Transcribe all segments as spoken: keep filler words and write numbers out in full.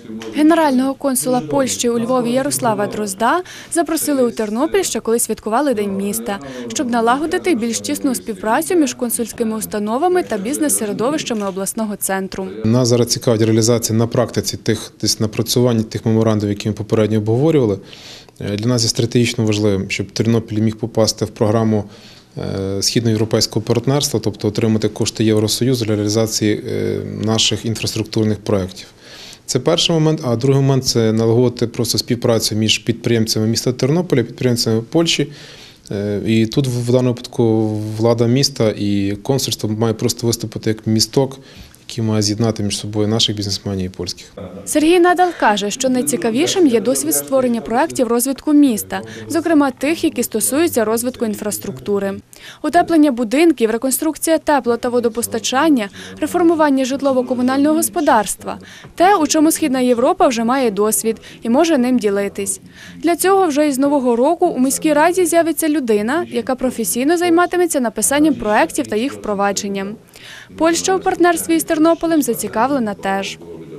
Генерального консула Польщі у Львові Ярослава Дрозда запросили у Тернопіль ще коли святкували День міста, щоб налагодити більш тісну співпрацю між консульськими установами та бізнес-середовищами обласного центру. Нас зараз цікавить реалізація на практиці тих десь напрацювань тих меморандумів, які ми попередньо обговорювали. Для нас є стратегічно важливим, щоб Тернопіль міг попасти в програму східноєвропейського партнерства, тобто отримати кошти Євросоюзу для реалізації наших інфраструктурних проєктів. Це перший момент, а другий момент – це налагодити просто співпрацю між підприємцями міста Тернополя, підприємцями Польщі. І тут в даному випадку влада міста і консульство має просто виступити як місток, який має з'єднати між собою наших бізнесменів і польських. Сергій Надал каже, що найцікавішим є досвід створення проєктів розвитку міста, зокрема тих, які стосуються розвитку інфраструктури. Утеплення будинків, реконструкція тепло- та водопостачання, реформування житлово-комунального господарства – те, у чому Східна Європа вже має досвід і може ним ділитись. Для цього вже із нового року у міській раді з'явиться людина, яка професійно займатиметься написанням проєктів та їх впровадженням. Польща у партнерстві із Тернополем зацікавлена теж.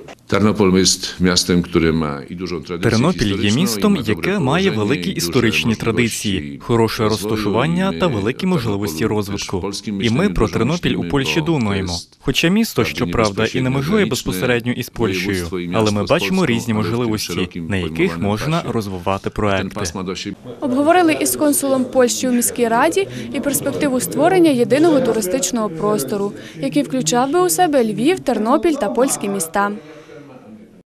Тернопіль є містом, яке має великі історичні традиції, хороше розташування та великі можливості розвитку. І ми про Тернопіль у Польщі думаємо. Хоча місто, щоправда, і не межує безпосередньо із Польщею, але ми бачимо різні можливості, на яких можна розвивати проекти. Обговорили із консулом Польщі у міській раді і перспективу створення єдиного туристичного простору, який включав би у себе Львів, Тернопіль та польські міста.